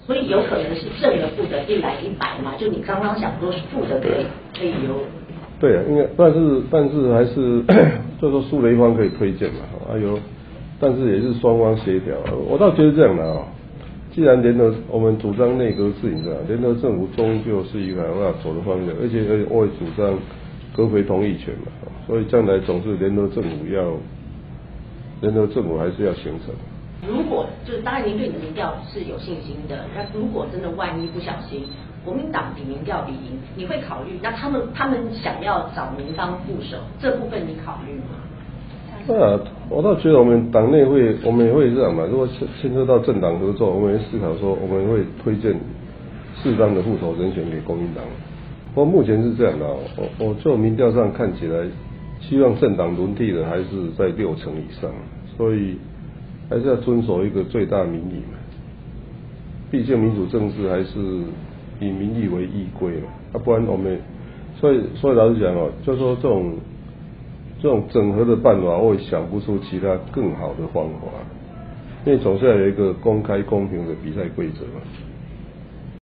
所以有可能是正的负的1来100嘛，就你刚刚讲说是负的可以有。 对啊，应该，但是还是就说输的一方可以推荐嘛，但是也是双方协调。我倒觉得这样的既然我们主张内阁制，你知道，联合政府终究是一个要走的方向，而且我也主张阁揆同意权嘛，所以将来总是联合政府还是要形成。 如果就是当然您对你的民调是有信心的，那如果真的万一不小心国民党比民调比赢，你会考虑？那他们想要找您当副手，这部分你考虑吗？ 我倒觉得我们党内我们也会这样嘛。如果牵涉到政党合作，我们会思考说，我们会推荐适当的副手人选给国民党。不过目前是这样的我就民调上看起来，希望政党轮替的还是在60%以上，所以还是要遵守一个最大民意嘛。毕竟民主政治还是以民意为依归嘛，不然我们所以老实讲就说这种整合的办法，我也想不出其他更好的方法，因为总是要有一个公开公平的比赛规则嘛。